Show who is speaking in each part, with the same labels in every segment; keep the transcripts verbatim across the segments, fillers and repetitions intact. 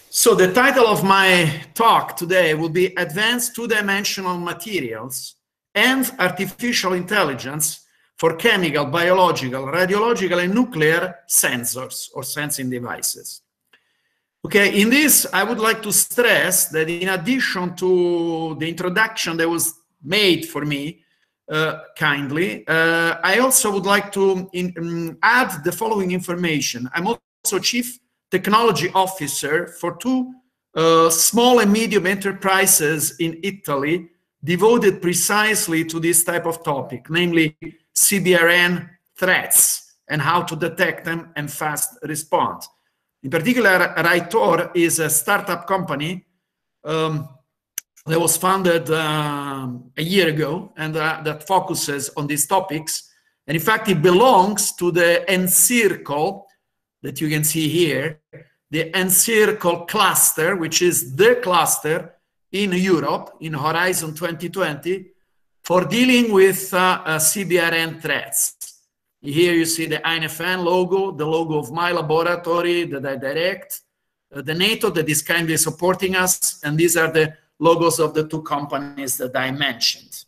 Speaker 1: So the title of my talk today will be Advanced Two-Dimensional Materials and Artificial Intelligence for Chemical, Biological, Radiological, and Nuclear Sensors or Sensing Devices. Okay, in this, I would like to stress that in addition to the introduction that was made for me uh, kindly, uh, I also would like to in, um, add the following information. I'm also Chief Technology Officer for two uh, small and medium enterprises in Italy devoted precisely to this type of topic, namely C B R N threats and how to detect them and fast respond. In particular, Raitor is a startup company um, that was founded um, a year ago and uh, that focuses on these topics. And in fact, it belongs to the ENCIRCLE that you can see here, the ENCIRCLE cluster, which is the cluster in Europe, in Horizon twenty twenty, for dealing with uh, uh, C B R N threats. Here you see the I N F N logo, the logo of my laboratory that I direct, uh, the NATO that is kindly supporting us, and these are the logos of the two companies that I mentioned.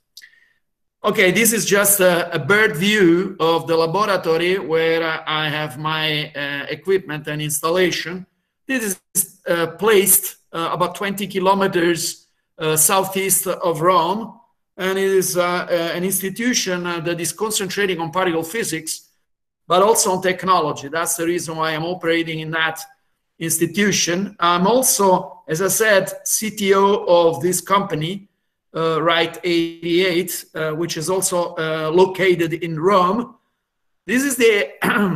Speaker 1: Okay, this is just a, a bird view of the laboratory where uh, I have my uh, equipment and installation. This is uh, placed uh, about twenty kilometers uh, southeast of Rome, and it is uh, uh, an institution uh, that is concentrating on particle physics, but also on technology. That's the reason why I'm operating in that institution. I'm also, as I said, C T O of this company, Uh, Right eighty-eight, uh, which is also uh, located in Rome. This is the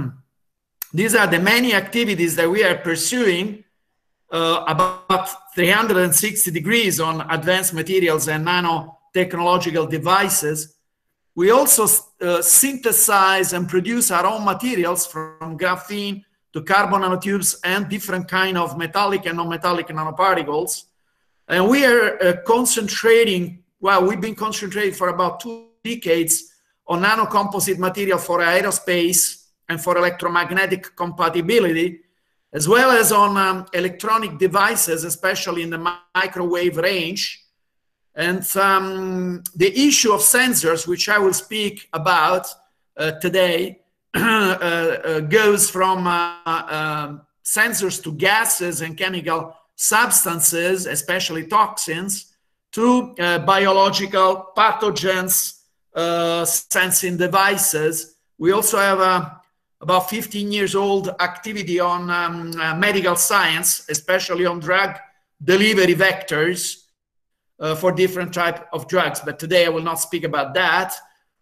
Speaker 1: these are the many activities that we are pursuing uh, about three hundred sixty degrees on advanced materials and nanotechnological devices. We also uh, synthesize and produce our own materials from graphene to carbon nanotubes and different kind of metallic and non-metallic nanoparticles. And we are uh, concentrating, well, we've been concentrating for about two decades on nanocomposite material for aerospace and for electromagnetic compatibility, as well as on um, electronic devices, especially in the microwave range. And um, the issue of sensors, which I will speak about uh, today, uh, uh, goes from uh, uh, sensors to gases and chemical substances, especially toxins, to uh, biological pathogens, uh, sensing devices. We also have a, about fifteen years old activity on um, uh, medical science, especially on drug delivery vectors uh, for different type of drugs. But today I will not speak about that.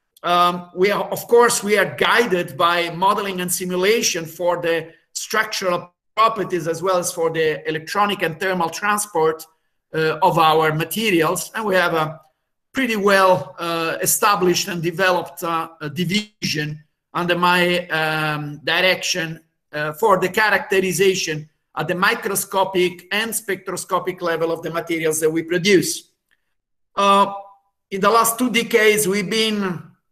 Speaker 1: Um, we are, of course, we are guided by modeling and simulation for the structural properties as well as for the electronic and thermal transport uh, of our materials. And we have a pretty well uh, established and developed uh, division under my um, direction uh, for the characterization at the microscopic and spectroscopic level of the materials that we produce. Uh, in the last two decades, we've been,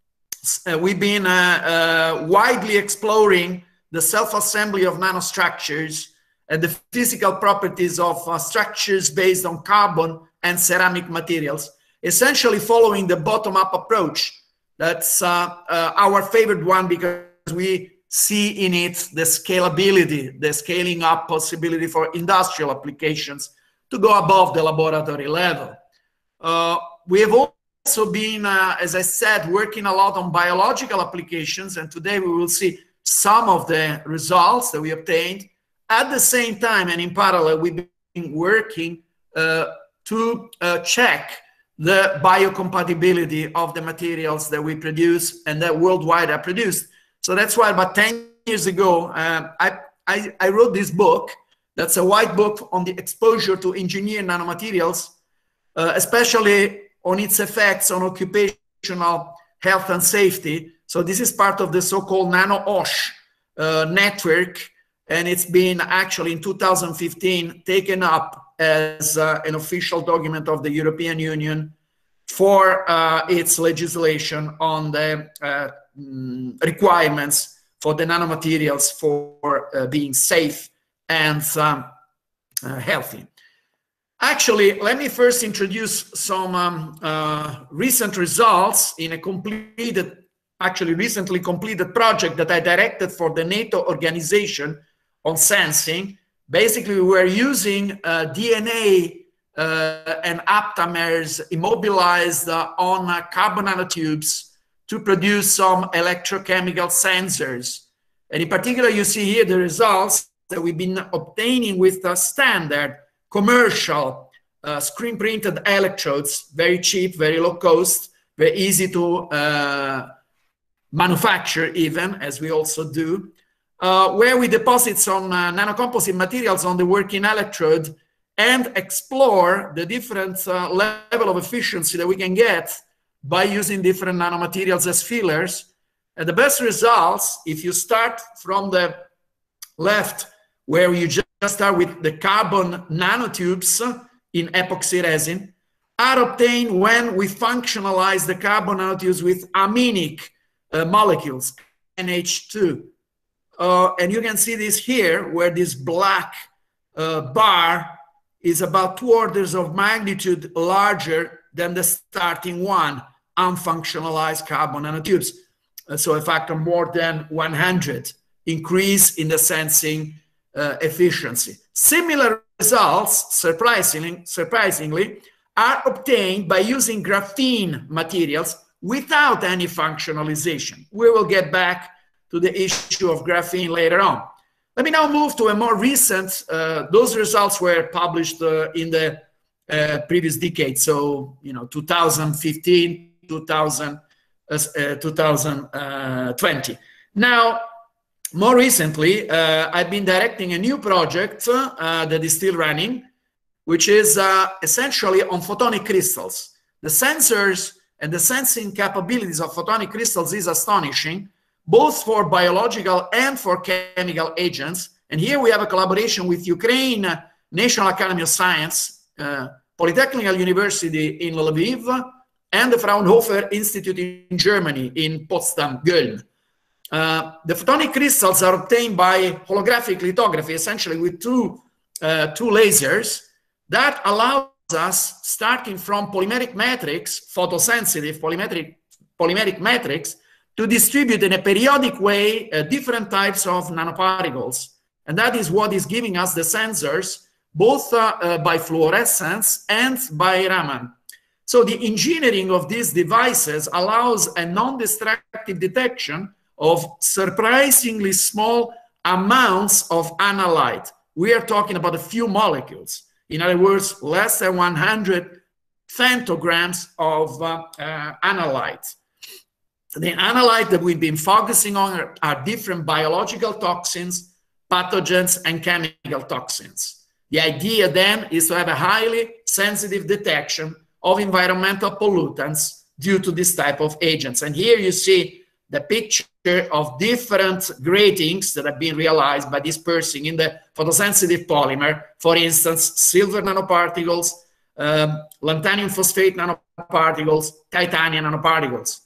Speaker 1: uh, we've been uh, uh, widely exploring the self-assembly of nanostructures and the physical properties of uh, structures based on carbon and ceramic materials, essentially following the bottom-up approach. That's uh, uh, our favorite one because we see in it the scalability, the scaling up possibility for industrial applications to go above the laboratory level. Uh, we have also been, uh, as I said, working a lot on biological applications, and today we will see some of the results that we obtained. At the same time and in parallel, we've been working uh, to uh, check the biocompatibility of the materials that we produce and that worldwide are produced. So that's why about ten years ago, uh, I, I, I wrote this book. That's a white book on the exposure to engineered nanomaterials, uh, especially on its effects on occupational health and safety. So this is part of the so-called NanoOSH uh, network, and it's been actually in two thousand fifteen taken up as uh, an official document of the European Union for uh, its legislation on the uh, requirements for the nanomaterials for uh, being safe and um, uh, healthy. Actually, let me first introduce some um, uh, recent results in a completed, actually recently completed project that I directed for the NATO organization on sensing. Basically, we're using uh, D N A uh, and aptamers immobilized uh, on uh, carbon nanotubes to produce some electrochemical sensors. And in particular, you see here the results that we've been obtaining with the standard commercial uh, screen printed electrodes, very cheap, very low cost, very easy to uh, manufacture even, as we also do, uh, where we deposit some uh, nanocomposite materials on the working electrode and explore the different uh, level of efficiency that we can get by using different nanomaterials as fillers. And the best results, if you start from the left, where you just start with the carbon nanotubes in epoxy resin, are obtained when we functionalize the carbon nanotubes with aminic uh, molecules, N H two. Uh, and you can see this here, where this black uh, bar is about two orders of magnitude larger than the starting one, unfunctionalized carbon nanotubes. Uh, so a factor more than one hundred increase in the sensing uh, efficiency. Similar results, surprisingly, surprisingly, are obtained by using graphene materials without any functionalization. We will get back to the issue of graphene later on. Let me now move to a more recent, uh, those results were published uh, in the uh, previous decade, so, you know, two thousand fifteen, two thousand, uh, two thousand twenty. Now, more recently, uh, I've been directing a new project uh, that is still running, which is uh, essentially on photonic crystals. The sensors and the sensing capabilities of photonic crystals is astonishing, both for biological and for chemical agents. And here we have a collaboration with Ukraine National Academy of Science, uh, Polytechnical University in Lviv, and the Fraunhofer Institute in Germany, in Potsdam, Köln. Uh, the photonic crystals are obtained by holographic lithography, essentially with two, uh, two lasers that allows us, starting from polymeric matrix, photosensitive polymeric, polymeric matrix, to distribute in a periodic way uh, different types of nanoparticles. And that is what is giving us the sensors, both uh, uh, by fluorescence and by Raman. So the engineering of these devices allows a non-destructive detection of surprisingly small amounts of analyte. We are talking about a few molecules. In other words, less than one hundred femtograms of uh, uh, analyte. The analyte that we've been focusing on are, are different biological toxins, pathogens, and chemical toxins. The idea then is to have a highly sensitive detection of environmental pollutants due to this type of agents. And here you see the picture of different gratings that have been realized by dispersing in the photosensitive polymer, for instance, silver nanoparticles, um, lanthanum phosphate nanoparticles, titanium nanoparticles.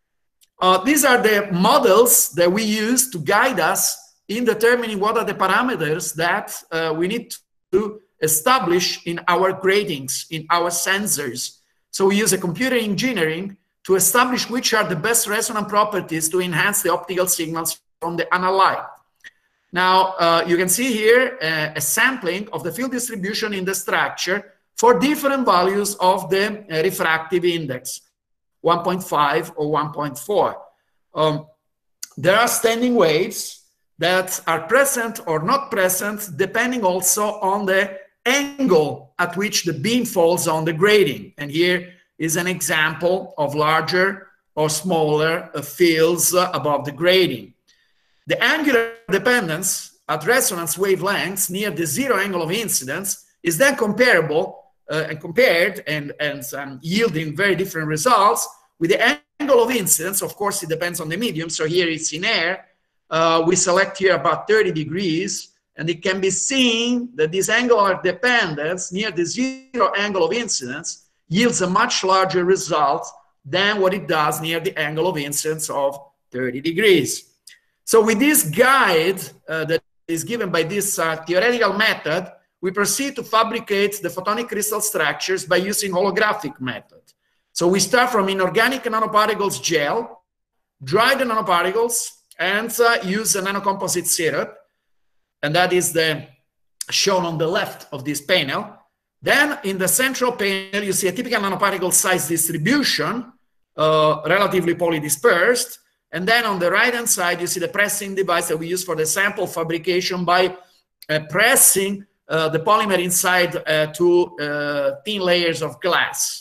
Speaker 1: Uh, these are the models that we use to guide us in determining what are the parameters that uh, we need to establish in our gratings, in our sensors. So we use a computer engineering to establish which are the best resonant properties to enhance the optical signals from the analyte. Now, uh, you can see here uh, a sampling of the field distribution in the structure for different values of the uh, refractive index, one point five or one point four. Um, there are standing waves that are present or not present, depending also on the angle at which the beam falls on the grating. And here is an example of larger or smaller uh, fields uh, above the grating. The angular dependence at resonance wavelengths near the zero angle of incidence is then comparable uh, and compared and, and um, yielding very different results with the angle of incidence. Of course, it depends on the medium. So here it's in air. Uh, we select here about thirty degrees, and it can be seen that this angular dependence near the zero angle of incidence yields a much larger result than what it does near the angle of incidence of thirty degrees. So with this guide uh, that is given by this uh, theoretical method, we proceed to fabricate the photonic crystal structures by using holographic method. So we start from inorganic nanoparticles gel, dry the nanoparticles, and uh, use a nanocomposite syrup, and that is the shown on the left of this panel. Then in the central panel, you see a typical nanoparticle size distribution, uh, relatively polydispersed. And then on the right-hand side, you see the pressing device that we use for the sample fabrication by uh, pressing uh, the polymer inside uh, two uh, thin layers of glass.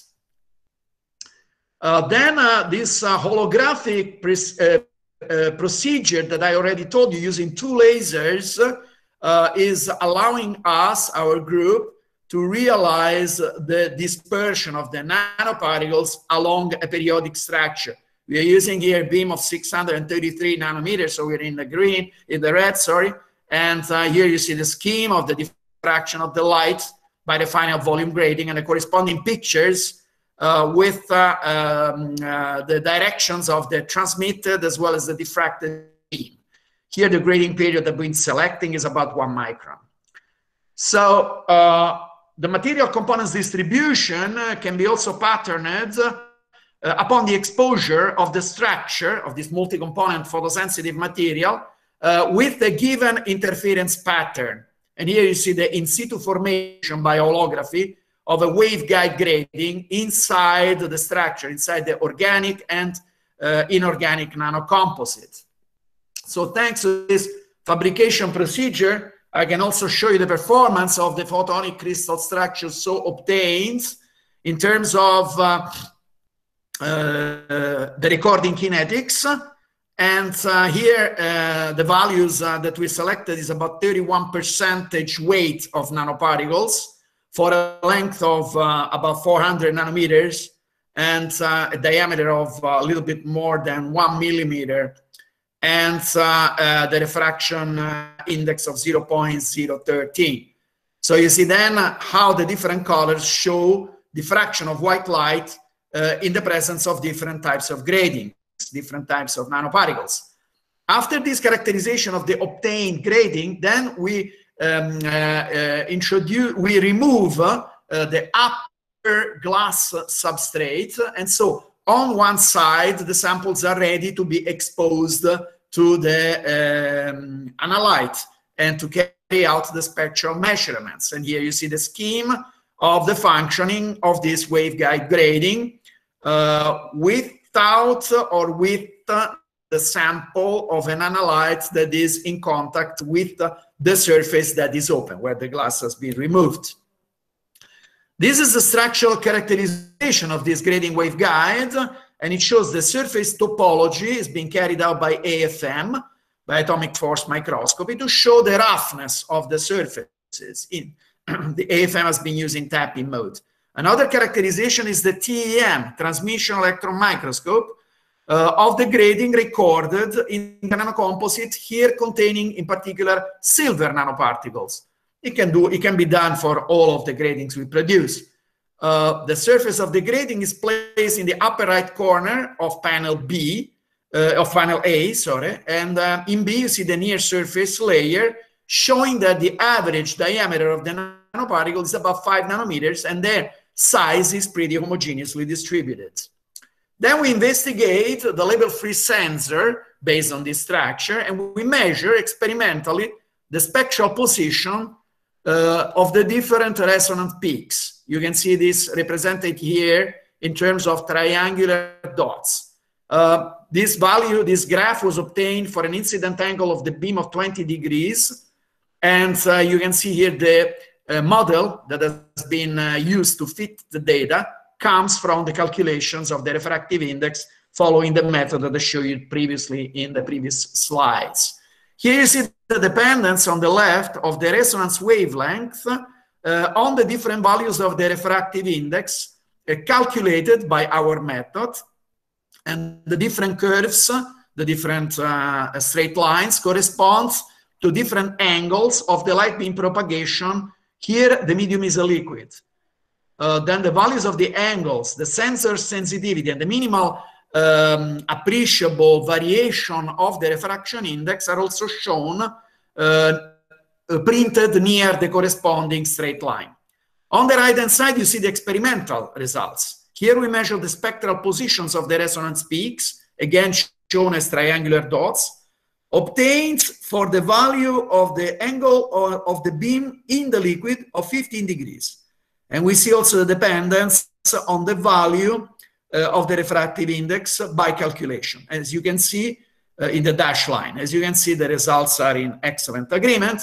Speaker 1: Uh, then uh, this uh, holographic uh, uh, procedure that I already told you, using two lasers, uh, is allowing us, our group, to realize the dispersion of the nanoparticles along a periodic structure. We are using here a beam of six hundred thirty-three nanometers, so we're in the green, in the red, sorry. And uh, here you see the scheme of the diffraction of the light by the final volume grading and the corresponding pictures uh, with uh, um, uh, the directions of the transmitted as well as the diffracted beam. Here the grading period that we're selecting is about one micron. So, uh, the material components distribution uh, can be also patterned uh, upon the exposure of the structure of this multi-component photosensitive material uh, with the given interference pattern. And here you see the in situ formation by holography of a waveguide grading inside the structure, inside the organic and uh, inorganic nanocomposite. So thanks to this fabrication procedure, I can also show you the performance of the photonic crystal structure so obtained in terms of uh, uh, the recording kinetics. And uh, here, uh, the values uh, that we selected is about thirty-one percentage weight of nanoparticles for a length of uh, about four hundred nanometers and uh, a diameter of uh, a little bit more than one millimeter. And uh, uh, the refraction uh, index of zero point zero one three. So you see then uh, how the different colors show diffraction of white light uh, in the presence of different types of grading, different types of nanoparticles. After this characterization of the obtained grading, then we um, uh, uh, introduce, we remove uh, uh, the upper glass substrate, and so on one side, the samples are ready to be exposed to the um, analyte and to carry out the spectral measurements. And here you see the scheme of the functioning of this waveguide grading uh, without or with the sample of an analyte that is in contact with the surface that is open, where the glass has been removed. This is the structural characterization of this grading waveguide, and it shows the surface topology is being carried out by A F M, by atomic force microscopy, to show the roughness of the surfaces. In the A F M has been used in tapping mode. Another characterization is the T E M, transmission electron microscope, uh, of the grading recorded in the nanocomposite, here containing in particular silver nanoparticles. It can, do, it can be done for all of the gradings we produce. Uh, the surface of the grading is placed in the upper right corner of panel B, uh, of panel A, sorry, and uh, in B you see the near surface layer showing that the average diameter of the nanoparticle is about five nanometers and their size is pretty homogeneously distributed. Then we investigate the label-free sensor based on this structure, and we measure experimentally the spectral position Uh, of the different resonant peaks. You can see this represented here in terms of triangular dots. Uh, this value, this graph was obtained for an incident angle of the beam of twenty degrees. And uh, you can see here the uh, model that has been uh, used to fit the data comes from the calculations of the refractive index following the method that I showed you previously in the previous slides. Here you see the dependence on the left of the resonance wavelength uh, on the different values of the refractive index uh, calculated by our method. And the different curves, the different uh, straight lines correspond to different angles of the light beam propagation. Here the medium is a liquid. Uh, then the values of the angles, the sensor sensitivity, and the minimal Um, appreciable variation of the refraction index are also shown uh, uh, printed near the corresponding straight line. On the right-hand side, you see the experimental results. Here we measure the spectral positions of the resonance peaks, again shown as triangular dots, obtained for the value of the angle of the beam in the liquid of fifteen degrees. And we see also the dependence on the value uh, of the refractive index by calculation. As you can see uh, in the dashed line, as you can see, the results are in excellent agreement.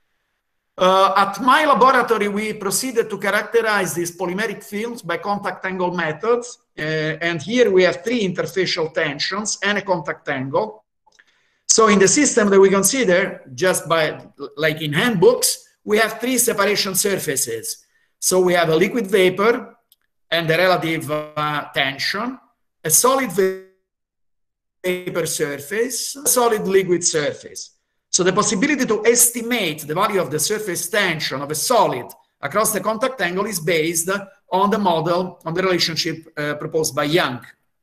Speaker 1: Uh, at my laboratory, we proceeded to characterize these polymeric films by contact angle methods. Uh, and here we have three interfacial tensions and a contact angle. So in the system that we consider, just by like in handbooks, we have three separation surfaces. So we have a liquid vapor and the relative uh, tension, a solid vapor surface, a solid liquid surface. So the possibility to estimate the value of the surface tension of a solid across the contact angle is based on the model, on the relationship uh, proposed by Young.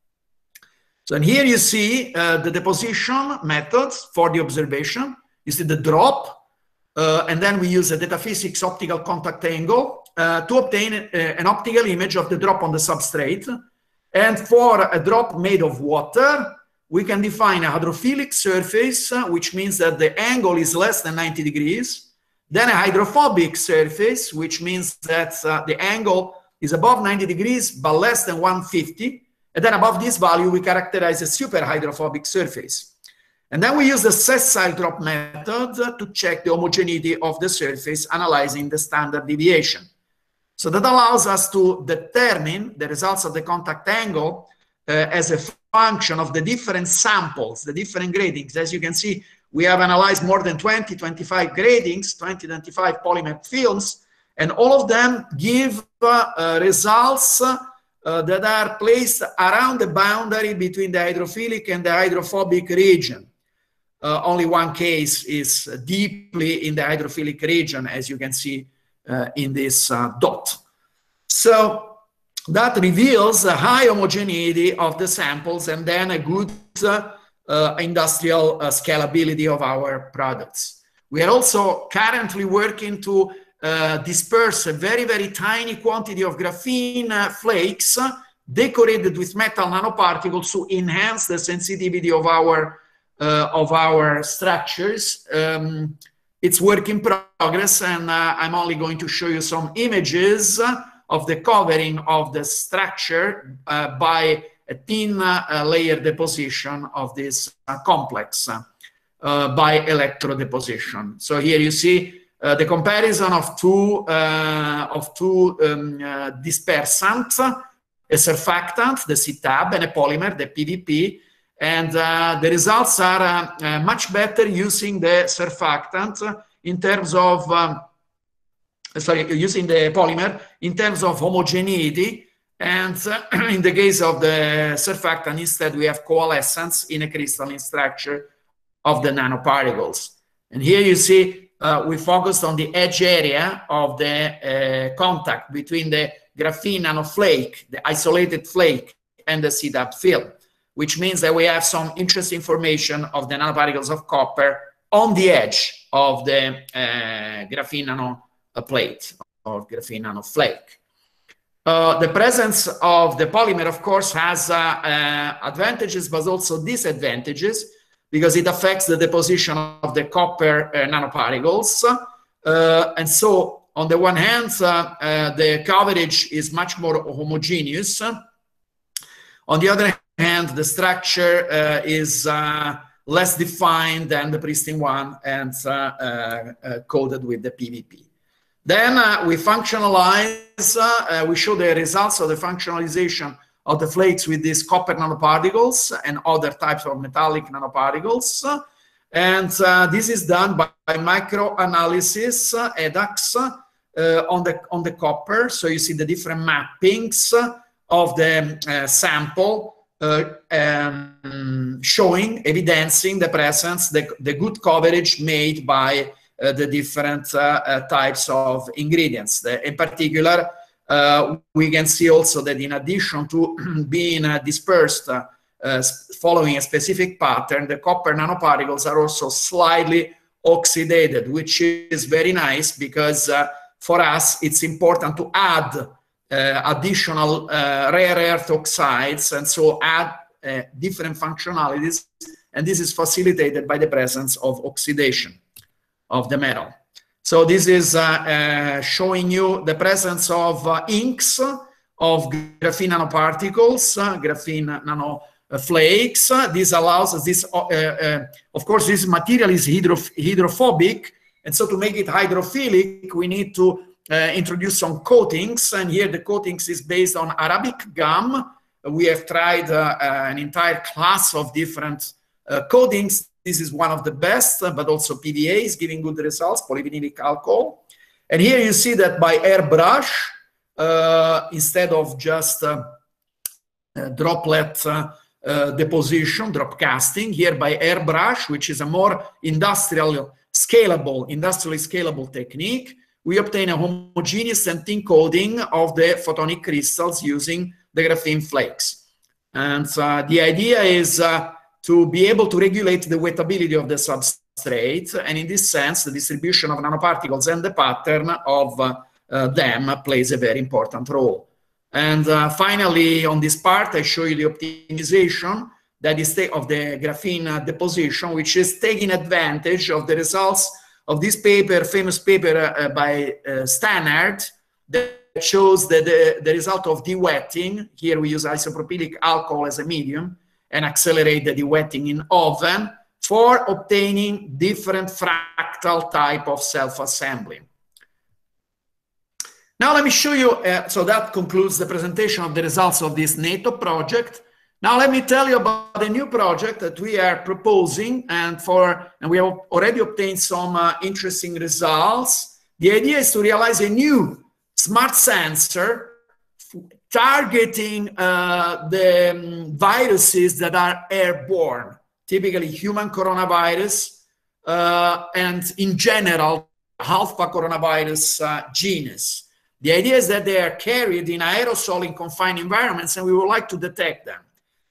Speaker 1: So and here you see uh, the deposition methods for the observation. You see the drop, uh, and then we use a data physics optical contact angle uh, to obtain a, an optical image of the drop on the substrate. And for a drop made of water, we can define a hydrophilic surface, uh, which means that the angle is less than ninety degrees. Then a hydrophobic surface, which means that uh, the angle is above ninety degrees, but less than one hundred fifty. And then above this value, we characterize a super hydrophobic surface. And then we use the sessile drop method to check the homogeneity of the surface, analyzing the standard deviation. So that allows us to determine the results of the contact angle uh, as a function of the different samples, the different gratings. As you can see, we have analyzed more than twenty, twenty-five gratings, twenty, twenty-five polymer films, and all of them give uh, uh, results uh, that are placed around the boundary between the hydrophilic and the hydrophobic region. Uh, only one case is deeply in the hydrophilic region, as you can see uh, in this uh, dot. So that reveals a high homogeneity of the samples and then a good uh, uh, industrial uh, scalability of our products. We are also currently working to uh, disperse a very, very tiny quantity of graphene uh, flakes uh, decorated with metal nanoparticles to enhance the sensitivity of our, uh, of our structures. Um, it's work in progress, and uh, I'm only going to show you some images uh, of the covering of the structure uh, by a thin uh, layer deposition of this uh, complex uh, uh, by electrodeposition. So here you see uh, the comparison of two, uh, of two um, uh, dispersants, a surfactant, the C tab, and a polymer, the P V P. And uh, the results are uh, uh, much better using the surfactant in terms of um, sorry, using the polymer in terms of homogeneity. And uh, in the case of the surfactant, instead, we have coalescence in a crystalline structure of the nanoparticles. And here you see uh, we focused on the edge area of the uh, contact between the graphene nanoflake, the isolated flake, and the C tab film, which means that we have some interesting information of the nanoparticles of copper on the edge of the uh, graphene nano a plate or graphene nanoflake. Uh, the presence of the polymer, of course, has uh, uh, advantages, but also disadvantages, because it affects the deposition of the copper uh, nanoparticles. Uh, and so, on the one hand, uh, uh, the coverage is much more homogeneous. On the other hand, the structure uh, is uh, less defined than the pristine one and uh, uh, uh, coated with the P V P. Then uh, we functionalize, uh, uh, we show the results of the functionalization of the flakes with these copper nanoparticles and other types of metallic nanoparticles. And uh, this is done by, by microanalysis, uh, E D A X, uh, on, the, on the copper. So you see the different mappings of the uh, sample uh, um, showing, evidencing the presence, the, the good coverage made by Uh, the different uh, uh, types of ingredients. The, in particular, uh, we can see also that in addition to being uh, dispersed uh, uh, following a specific pattern, the copper nanoparticles are also slightly oxidated, which is very nice because uh, for us it's important to add uh, additional uh, rare earth oxides, and so add uh, different functionalities, and this is facilitated by the presence of oxidation of the metal. So this is uh, uh, showing you the presence of uh, inks of graphene nanoparticles, uh, graphene nano uh, flakes. Uh, this allows us this, uh, uh, of course, this material is hydro hydrophobic, and so to make it hydrophilic, we need to uh, introduce some coatings, and here the coatings is based on Arabic gum. We have tried uh, uh, an entire class of different uh, coatings. This is one of the best, uh, but also P V A is giving good results, polyvinylic alcohol. And here you see that by airbrush, uh, instead of just uh, uh, droplet uh, uh, deposition, drop casting, here by airbrush, which is a more industrial, scalable, industrially scalable technique, we obtain a homogeneous and thin coating of the photonic crystals using the graphene flakes. And uh, the idea is uh, to be able to regulate the wettability of the substrate, and in this sense, the distribution of nanoparticles and the pattern of uh, uh, them plays a very important role. And uh, finally, on this part, I show you the optimization that is of the graphene uh, deposition, which is taking advantage of the results of this paper, famous paper uh, by uh, Stannard, that shows that the, the result of dewetting. Here we use isopropylic alcohol as a medium and accelerate the dewetting in oven for obtaining different fractal type of self-assembly. Now let me show you, uh, so that concludes the presentation of the results of this NATO project. Now let me tell you about the new project that we are proposing, and for and we have already obtained some uh, interesting results. The idea is to realize a new smart sensor targeting uh, the um, viruses that are airborne, typically human coronavirus, uh, and in general, alpha coronavirus uh, genus. The idea is that they are carried in aerosol in confined environments, and we would like to detect them.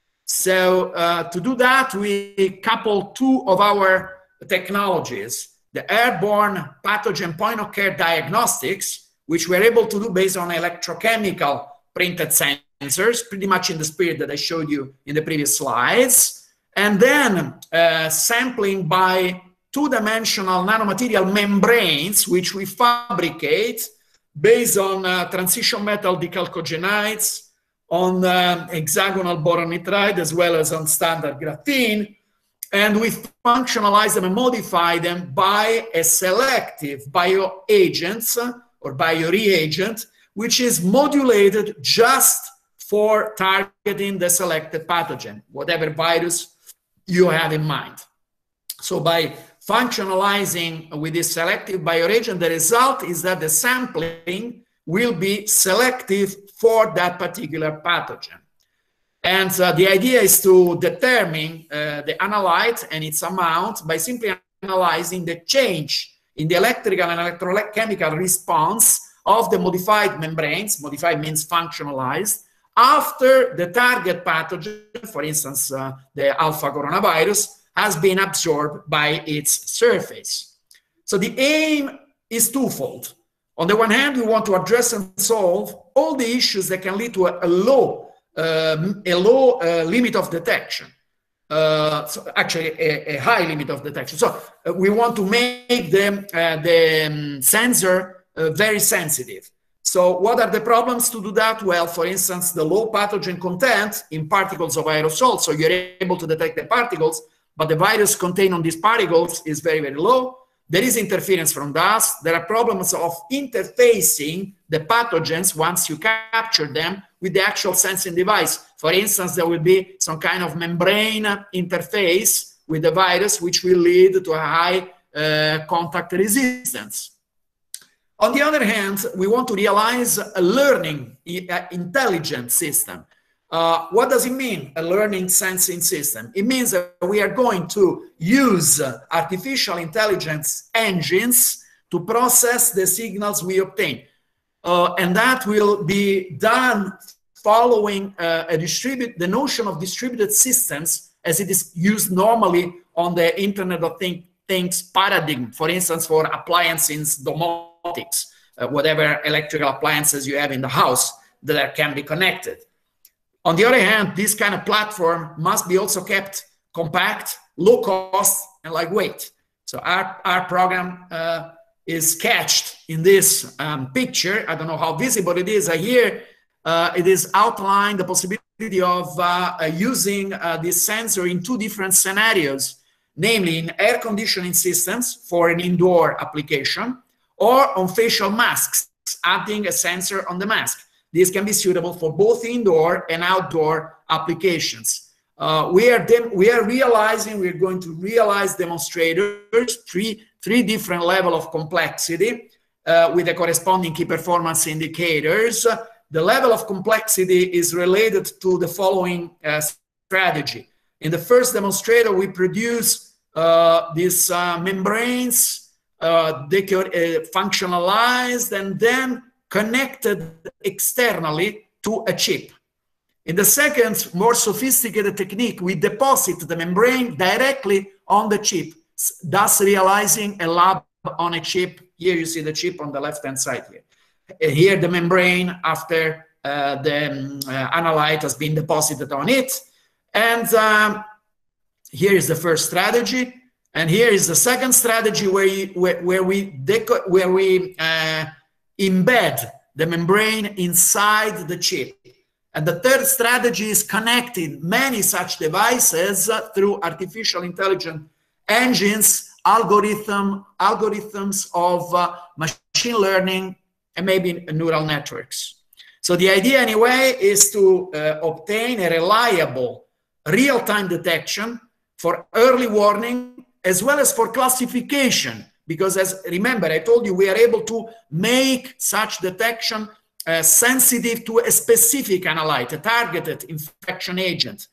Speaker 1: So uh, to do that, we couple two of our technologies, the airborne pathogen point-of-care diagnostics, which we're able to do based on electrochemical printed sensors, pretty much in the spirit that I showed you in the previous slides, and then uh, sampling by two-dimensional nanomaterial membranes, which we fabricate based on uh, transition metal decalcogenides, on uh, hexagonal boron nitride, as well as on standard graphene, and we functionalize them and modify them by a selective bioagent or bioreagent, which is modulated just for targeting the selected pathogen, whatever virus you have in mind. So by functionalizing with this selective bioreagent, the result is that the sampling will be selective for that particular pathogen. And uh, the idea is to determine uh, the analyte and its amount by simply analyzing the change in the electrical and electrochemical response of the modified membranes, modified means functionalized, after the target pathogen, for instance, uh, the alpha coronavirus, has been absorbed by its surface. So the aim is twofold. On the one hand, we want to address and solve all the issues that can lead to a, a low, uh, a low uh, limit of detection. Uh, so actually, a, a high limit of detection. So uh, we want to make them, uh, the um, sensor uh, very sensitive. So what are the problems to do that? Well, for instance, the low pathogen content in particles of aerosol. So you're able to detect the particles, but the virus contained on these particles is very, very low. There is interference from dust. There are problems of interfacing the pathogens once you capture them with the actual sensing device. For instance, there will be some kind of membrane interface with the virus, which will lead to a high uh, contact resistance. On the other hand, we want to realize a learning, uh, intelligent system. Uh, what does it mean, a learning sensing system? It means that we are going to use uh, artificial intelligence engines to process the signals we obtain. Uh, and that will be done following uh, a distribute, the notion of distributed systems as it is used normally on the Internet of Things things paradigm, for instance, for appliances, domotics, uh, whatever electrical appliances you have in the house that can be connected. On the other hand, this kind of platform must be also kept compact, low cost, and lightweight. So our, our program uh, is sketched in this um, picture. I don't know how visible it is. Uh, here, uh, it is outlined the possibility of uh, uh, using uh, this sensor in two different scenarios, namely in air conditioning systems for an indoor application, or on facial masks, adding a sensor on the mask. This can be suitable for both indoor and outdoor applications. Uh, we are we are realizing we're going to realize demonstrators, three three different level of complexity uh, with the corresponding key performance indicators. The level of complexity is related to the following uh, strategy. In the first demonstrator, we produce uh, these uh, membranes, uh, they could uh, functionalized and then connected externally to a chip. In the second, more sophisticated technique, we deposit the membrane directly on the chip, thus realizing a lab on a chip. Here you see the chip on the left-hand side here. And here the membrane after uh, the um, uh, analyte has been deposited on it. And um, here is the first strategy. And here is the second strategy where, you, where, where we, deco where we uh, embed the membrane inside the chip. And the third strategy is connecting many such devices uh, through artificial intelligence engines, algorithm, algorithms of uh, machine learning, and maybe neural networks. So the idea anyway is to uh, obtain a reliable real-time detection for early warning as well as for classification, because as remember, I told you we are able to make such detection uh, sensitive to a specific analyte, a targeted infection agent,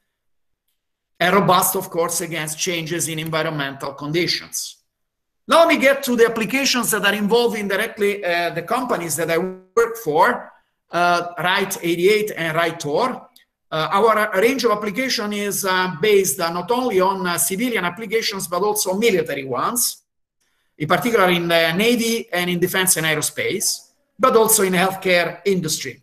Speaker 1: and robust, of course, against changes in environmental conditions. Now let me get to the applications that are involving directly uh, the companies that I work for, uh, Rite eighty-eight and Ritor. Uh, our range of application is uh, based uh, not only on uh, civilian applications, but also military ones, in particular in the Navy and in defense and aerospace, but also in healthcare industry.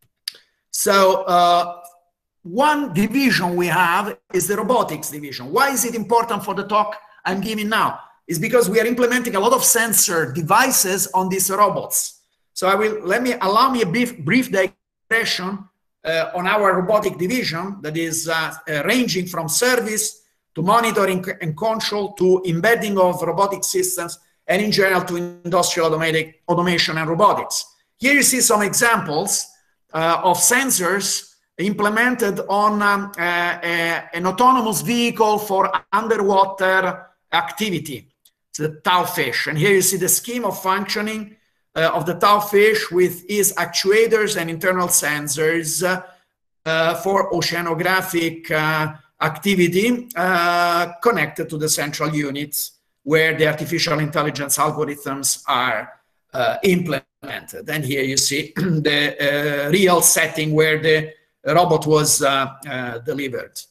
Speaker 1: So uh, one division we have is the robotics division. Why is it important for the talk I'm giving now? Is because we are implementing a lot of sensor devices on these robots. So I will, let me, allow me a brief, brief digression uh, on our robotic division that is uh, uh, ranging from service to monitoring and control to embedding of robotic systems and in general to industrial automatic, automation and robotics. Here you see some examples uh, of sensors implemented on um, uh, uh, an autonomous vehicle for underwater activity. It's the Taufish. And here you see the scheme of functioning uh, of the Taufish with its actuators and internal sensors uh, uh, for oceanographic uh, activity uh, connected to the central units where the artificial intelligence algorithms are uh, implemented. And here you see the uh, real setting where the robot was uh, uh, delivered.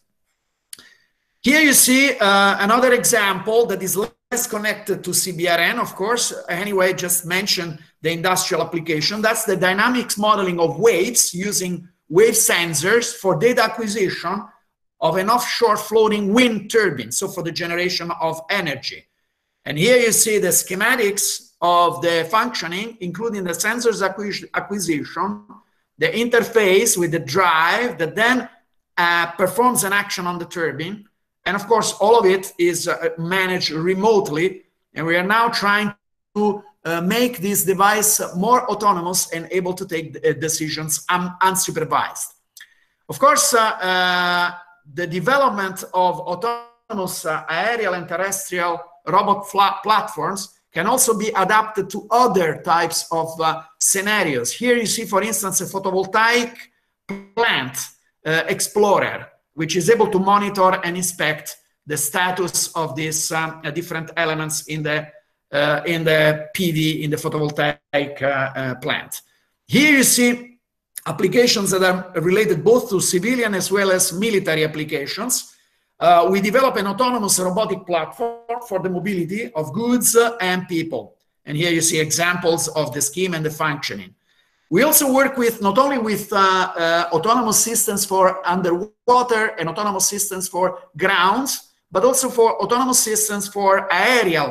Speaker 1: Here you see uh, another example that is less connected to C B R N, of course. Anyway, just mention the industrial application. That's the dynamics modeling of waves using wave sensors for data acquisition of an offshore floating wind turbine, so for the generation of energy. And here you see the schematics of the functioning, including the sensors acquisition, the interface with the drive that then uh, performs an action on the turbine. And of course, all of it is uh, managed remotely. And we are now trying to uh, make this device more autonomous and able to take uh, decisions un unsupervised. Of course, uh, uh, the development of autonomous uh, aerial and terrestrial robot platforms can also be adapted to other types of uh, scenarios. Here you see, for instance, a photovoltaic plant uh, explorer, which is able to monitor and inspect the status of these um, uh, different elements in the, uh, in the P V, in the photovoltaic uh, uh, plant. Here you see applications that are related both to civilian as well as military applications. Uh, we develop an autonomous robotic platform for the mobility of goods and people. And here you see examples of the scheme and the functioning. We also work with not only with uh, uh, autonomous systems for underwater and autonomous systems for ground, but also for autonomous systems for aerial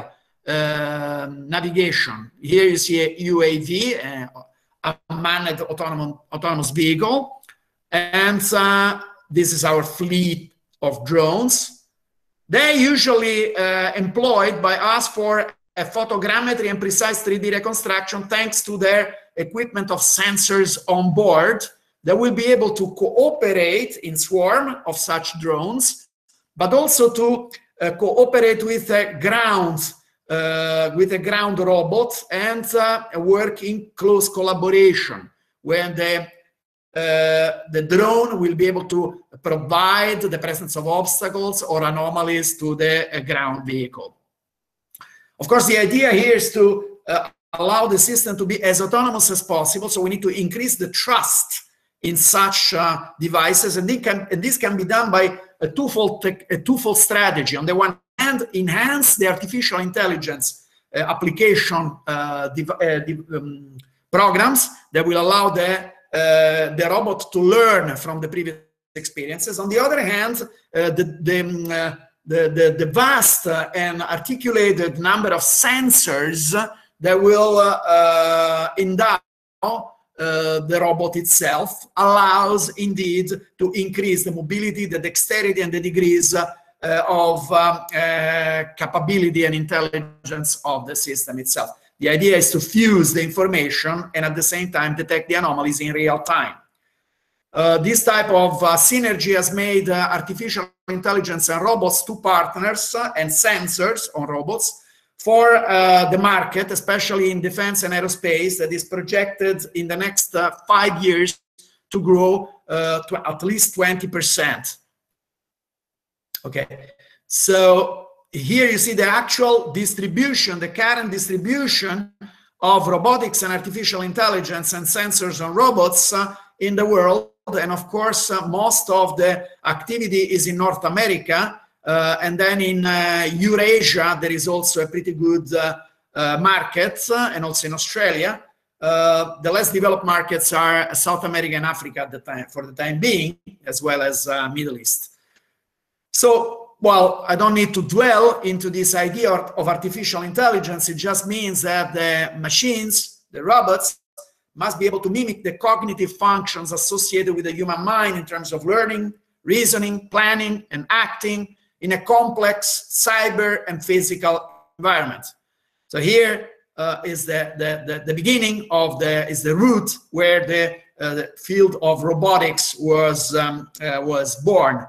Speaker 1: uh, navigation. Here you see a U A V, uh, a manned autonomous, autonomous vehicle. And uh, this is our fleet of drones. They're usually uh, employed by us for a photogrammetry and precise three D reconstruction, thanks to their equipment of sensors on board that will be able to cooperate in swarm of such drones, but also to uh, cooperate with a ground, uh, with a ground robot and uh, work in close collaboration, when the Uh, the drone will be able to provide the presence of obstacles or anomalies to the uh, ground vehicle. Of course, the idea here is to uh, allow the system to be as autonomous as possible, so we need to increase the trust in such uh, devices, and, can, and this can be done by a twofold, a twofold strategy. On the one hand, enhance the artificial intelligence uh, application uh, uh, um, programs that will allow the Uh, the robot to learn from the previous experiences. On the other hand, uh, the, the, um, uh, the, the, the vast uh, and articulated number of sensors that will uh, uh, endow uh, the robot itself allows indeed to increase the mobility, the dexterity, and the degrees uh, of um, uh, capability and intelligence of the system itself. The idea is to fuse the information and at the same time detect the anomalies in real time. Uh, this type of uh, synergy has made uh, artificial intelligence and robots two partners uh, and sensors on robots for uh, the market, especially in defense and aerospace, that is projected in the next uh, five years to grow uh, to at least twenty percent. Okay, so here you see the actual distribution, the current distribution of robotics and artificial intelligence and sensors on robots uh, in the world. And of course, uh, most of the activity is in North America. Uh, and then in uh, Eurasia, there is also a pretty good uh, uh, market, uh, and also in Australia. Uh, the less developed markets are South America and Africa at the time, for the time being, as well as uh, Middle East. So, well, I don't need to dwell into this idea of artificial intelligence. It just means that the machines, the robots, must be able to mimic the cognitive functions associated with the human mind in terms of learning, reasoning, planning, and acting in a complex cyber and physical environment. So here uh, is the, the, the, the beginning of the, is the root where the, uh, the field of robotics was, um, uh, was born.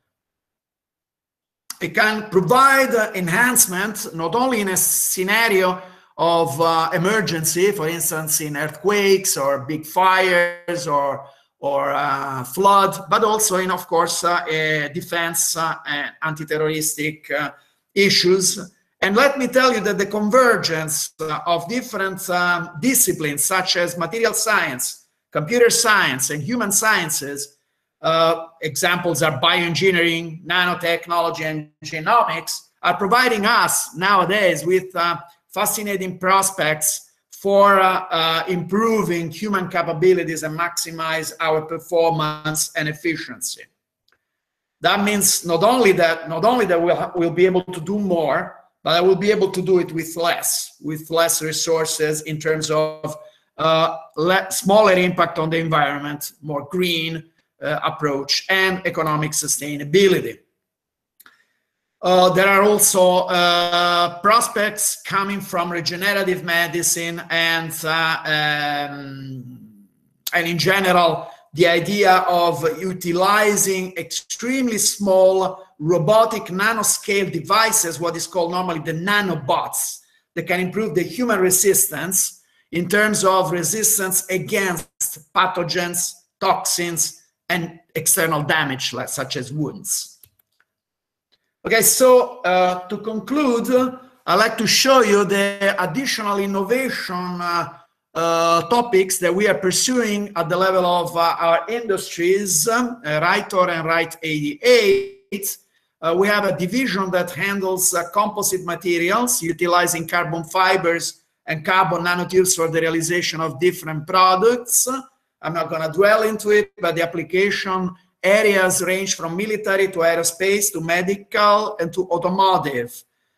Speaker 1: It can provide uh, enhancement not only in a scenario of uh, emergency, for instance, in earthquakes or big fires or, or uh, flood, but also in, of course, uh, uh, defense uh, and anti-terroristic uh, issues. And let me tell you that the convergence uh, of different um, disciplines, such as material science, computer science, and human sciences, Uh, examples are bioengineering, nanotechnology, and genomics, are providing us nowadays with uh, fascinating prospects for uh, uh, improving human capabilities and maximize our performance and efficiency. That means not only that, not only that we'll, we'll be able to do more, but I will be able to do it with less, with less resources in terms of uh, smaller impact on the environment, more green, Uh, approach, and economic sustainability. Uh, there are also uh, prospects coming from regenerative medicine and, uh, um, and in general, the idea of utilizing extremely small robotic nanoscale devices, what is called normally the nanobots, that can improve the human resistance in terms of resistance against pathogens, toxins, and external damage, like, such as wounds. Okay, so uh, to conclude, I'd like to show you the additional innovation uh, uh, topics that we are pursuing at the level of uh, our industries, uh, RITOR and RITE eighty-eight, Uh, we have a division that handles uh, composite materials, utilizing carbon fibers and carbon nanotubes for the realization of different products. I'm not going to dwell into it, but the application areas range from military to aerospace to medical and to automotive.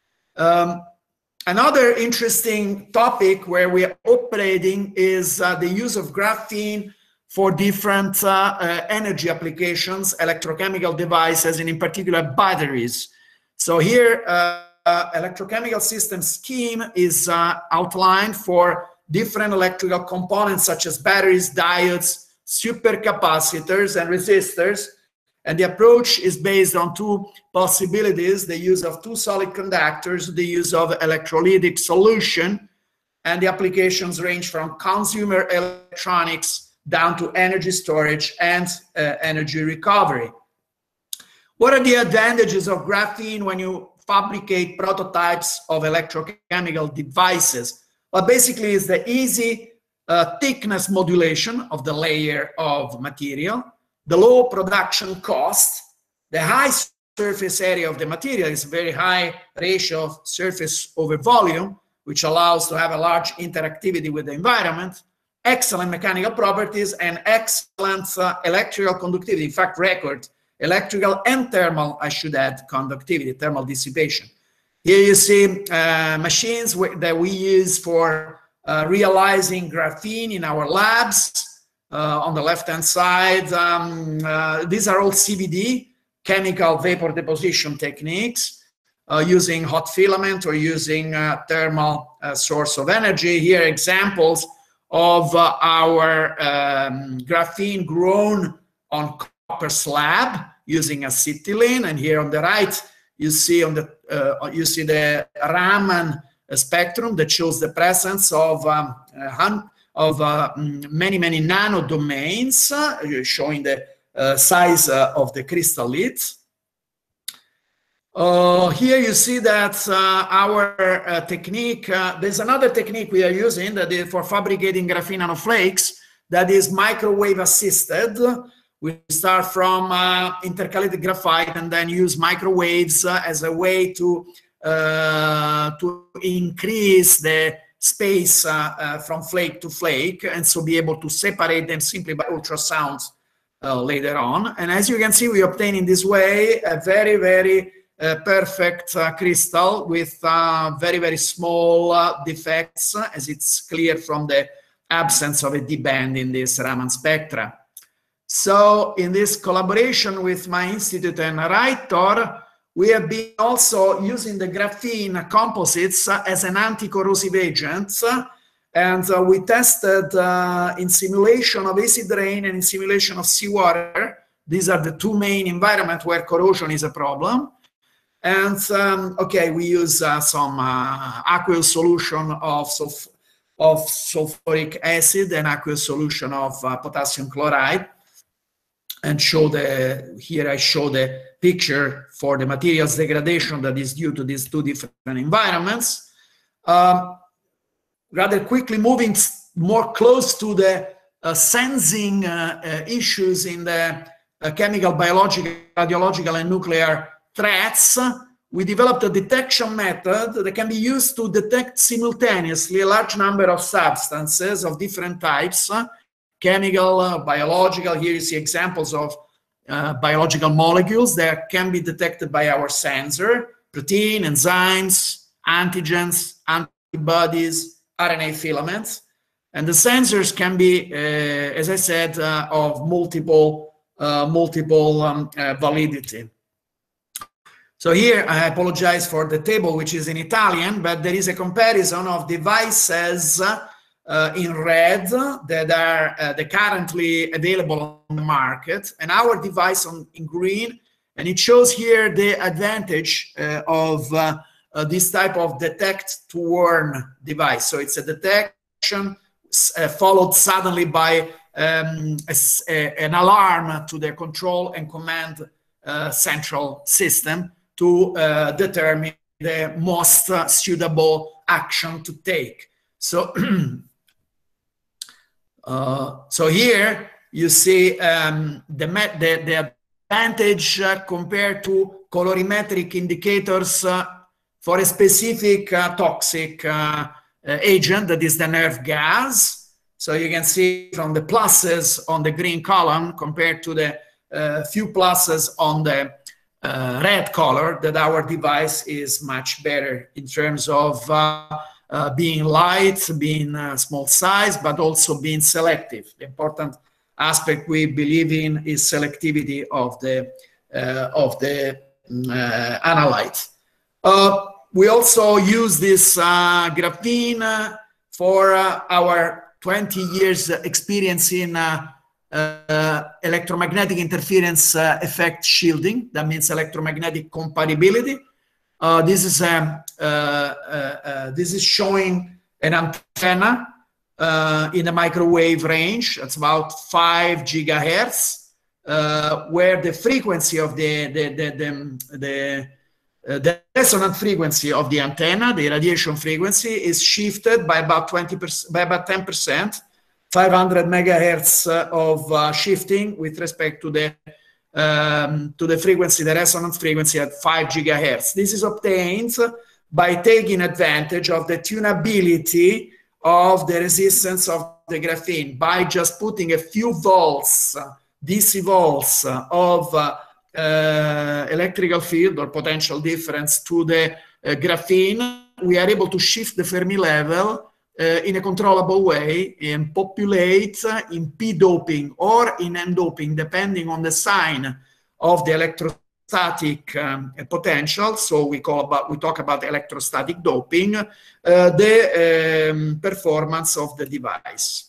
Speaker 1: Um, another interesting topic where we are operating is uh, the use of graphene for different uh, uh, energy applications, electrochemical devices, and in particular batteries. So here, uh, uh, electrochemical system scheme is uh, outlined for different electrical components such as batteries, diodes, supercapacitors, and resistors. And the approach is based on two possibilities: the use of two solid conductors, the use of electrolytic solution, and the applications range from consumer electronics down to energy storage and uh, energy recovery. What are the advantages of graphene when you fabricate prototypes of electrochemical devices? Well, basically, it's the easy uh, thickness modulation of the layer of material, the low production cost, the high surface area of the material is a very high ratio of surface over volume, which allows to have a large interactivity with the environment, excellent mechanical properties, and excellent uh, electrical conductivity. In fact, record electrical and thermal, I should add, conductivity, thermal dissipation. Here you see uh, machines that we use for uh, realizing graphene in our labs. Uh, on the left-hand side, um, uh, these are all C V D, chemical vapor deposition techniques, uh, using hot filament or using uh, thermal uh, source of energy. Here, examples of uh, our um, graphene grown on copper slab using acetylene, and here on the right you see on the uh, you see the Raman spectrum that shows the presence of um, uh, of uh, many many nano domains, uh, showing the uh, size uh, of the crystallite. Uh, here you see that uh, our uh, technique, uh, there's another technique we are using that is for fabricating graphene nanoflakes, that is microwave assisted. We start from uh, intercalated graphite and then use microwaves uh, as a way to, uh, to increase the space uh, uh, from flake to flake, and so be able to separate them simply by ultrasound uh, later on. And as you can see, we obtain in this way a very, very Uh, perfect uh, crystal with uh, very, very small uh, defects, uh, as it's clear from the absence of a D-band in this Raman spectra. So in this collaboration with my institute and Ritor, we have been also using the graphene composites uh, as an anti-corrosive agent, uh, and uh, we tested uh, in simulation of acid rain and in simulation of seawater. These are the two main environments where corrosion is a problem. And um, okay, we use uh, some uh, aqueous solution of, sulf of sulfuric acid and aqueous solution of uh, potassium chloride, and show the, here I show the picture for the materials degradation that is due to these two different environments. Um, rather quickly moving more close to the uh, sensing uh, uh, issues in the uh, chemical, biological, radiological, and nuclear threats, we developed a detection method that can be used to detect simultaneously a large number of substances of different types, uh, chemical, uh, biological. Here you see examples of uh, biological molecules that can be detected by our sensor: protein, enzymes, antigens, antibodies, R N A filaments. And the sensors can be, uh, as I said, uh, of multiple, uh, multiple um, uh, validity. So here, I apologize for the table, which is in Italian, but there is a comparison of devices uh, in red that are uh, the currently available on the market, and our device on, in green, and it shows here the advantage uh, of uh, uh, this type of detect to warn device. So it's a detection uh, followed suddenly by um, a, a, an alarm to the control and command uh, central system to uh, determine the most uh, suitable action to take. So, uh, so here you see um, the, the, the advantage uh, compared to colorimetric indicators uh, for a specific uh, toxic uh, uh, agent, that is the nerve gas. So you can see from the pluses on the green column compared to the uh, few pluses on the uh, red color, that our device is much better in terms of uh, uh, being light, being uh, small size, but also being selective. The important aspect we believe in is selectivity of the uh, of the uh, analyte. Uh, we also use this uh, graphene for uh, our twenty years experience in uh, uh, electromagnetic interference uh, effect shielding. That means electromagnetic compatibility. Uh, this is um, uh, uh, uh, this is showing an antenna Uh, in the microwave range. That's about five gigahertz, uh, where the frequency of the the the the, the, uh, the resonant frequency of the antenna, the radiation frequency, is shifted by about twenty percent, by about ten percent, five hundred megahertz uh, of uh, shifting with respect to the um, to the frequency, the resonant frequency at five gigahertz. This is obtained by taking advantage of the tunability of the resistance of the graphene by just putting a few volts, D C volts of uh, uh, electrical field or potential difference to the uh, graphene. We are able to shift the Fermi level uh, in a controllable way and populate uh, in p-doping or in n-doping, depending on the sign of the electrostatic um, potential. So we call about we talk about electrostatic doping, uh, the um, performance of the device.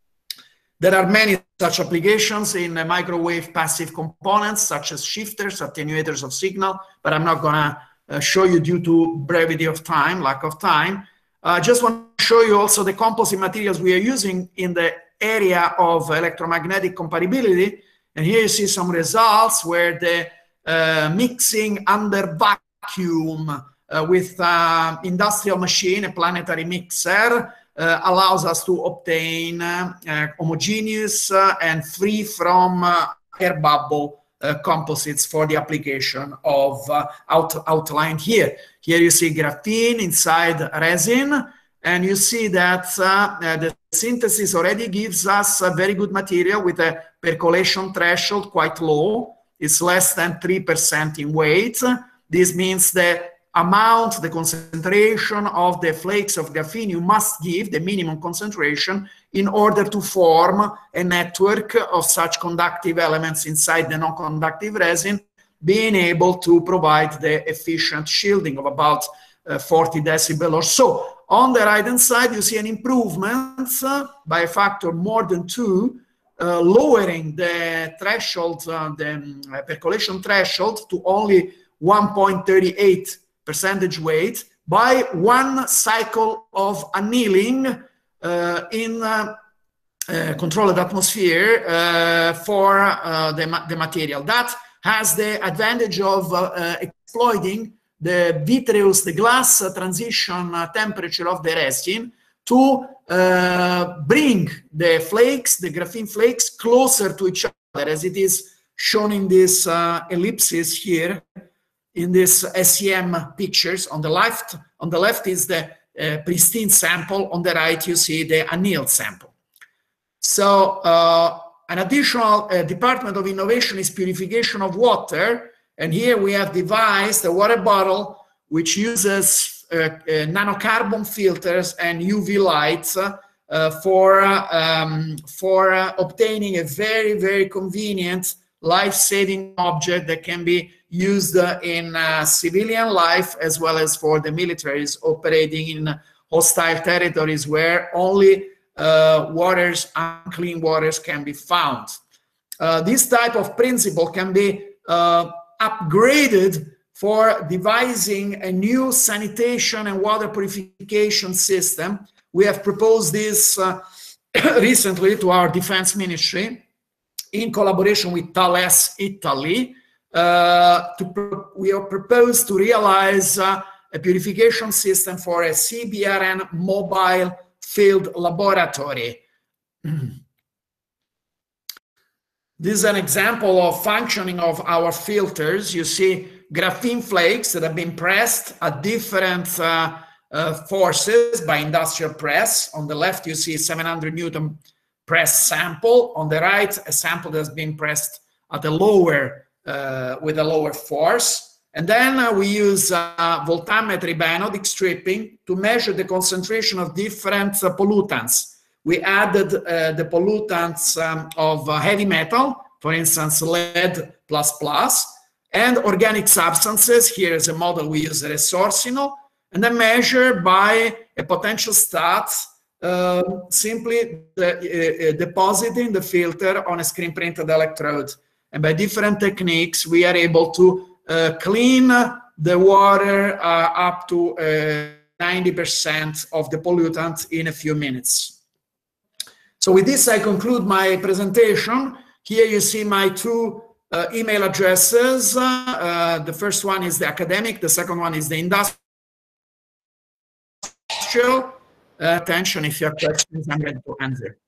Speaker 1: There are many such applications in uh, microwave passive components, such as shifters, attenuators of signal, but I'm not gonna uh, show you due to brevity of time, lack of time. I uh, just want to show you also the composite materials we are using in the area of electromagnetic compatibility. And here you see some results where the uh, mixing under vacuum uh, with uh, industrial machine, a planetary mixer, uh, allows us to obtain uh, uh, homogeneous uh, and free from uh, air bubble uh, composites for the application of uh, out, outlined here. Here you see graphene inside resin, and you see that uh, uh, the synthesis already gives us a very good material with a percolation threshold quite low. It's less than three percent in weight. This means the amount, the concentration of the flakes of graphene you must give, the minimum concentration, in order to form a network of such conductive elements inside the non-conductive resin, being able to provide the efficient shielding of about uh, forty decibel or so. On the right-hand side, you see an improvement uh, by a factor more than two, uh, lowering the threshold, uh, the um, percolation threshold to only one point three eight percentage weight by one cycle of annealing uh, in uh, uh, controlled atmosphere uh, for uh, the, ma the material. That has the advantage of uh, uh, exploiting the vitreous, the glass uh, transition uh, temperature of the resin to uh, bring the flakes, the graphene flakes, closer to each other, as it is shown in this uh, ellipsis here, in this S E M pictures. On the left, on the left is the uh, pristine sample. On the right, you see the annealed sample. So uh, an additional uh, department of innovation is purification of water. And here we have devised a water bottle which uses uh, uh, nanocarbon filters and U V lights uh, uh, for, uh, um, for uh, obtaining a very, very convenient life-saving object that can be used uh, in uh, civilian life as well as for the militaries operating in hostile territories where only uh, waters, unclean waters, can be found. Uh, this type of principle can be uh, upgraded for devising a new sanitation and water purification system. We have proposed this uh, recently to our defense ministry in collaboration with Thales Italy. Uh, to we have proposed to realize uh, a purification system for a C B R N mobile field laboratory. This is an example of functioning of our filters. You see graphene flakes that have been pressed at different uh, uh, forces by industrial press. On the left, you see a seven hundred Newton press sample. On the right, a sample that has been pressed at a lower, uh, with a lower force. And then uh, we use uh, voltammetry by anodic stripping to measure the concentration of different uh, pollutants. We added uh, the pollutants um, of uh, heavy metal, for instance, lead plus plus, and organic substances. Here is a model we use resorcinol, and then measure by a potential stat, uh, simply the, uh, depositing the filter on a screen printed electrode. And by different techniques, we are able to uh, clean the water uh, up to uh, ninety percent of the pollutant in a few minutes. So with this, I conclude my presentation. Here you see my two uh, email addresses. Uh, the first one is the academic. The second one is the industrial. Uh, attention, if you have questions, I'm ready to answer.